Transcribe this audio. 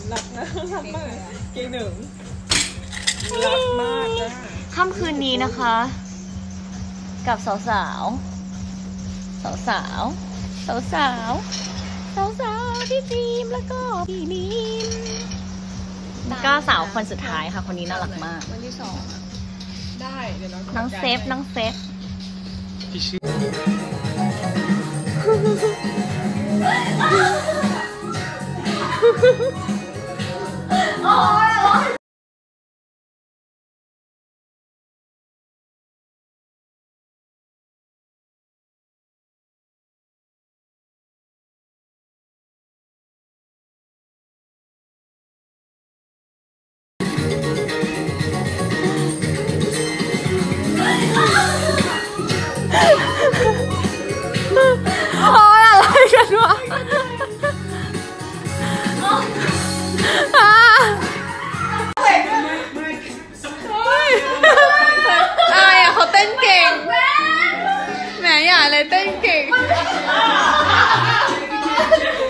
รักนะรักมากเก่งหนึ่งรักมากนะค่ำคืนนี้นะคะ กับสาวสาวพี่ฟิล์มแล้วก็พี่มินแล้วก็สาวคนสุดท้ายค่ะคนนี้น่ารักมากวันที่2ได้เดี๋ยวน้องเซฟที่ชื่ออะไรกันวะอะไรอะเขาเต้นเก่งแหมอย่าเลยเต้นเก่ง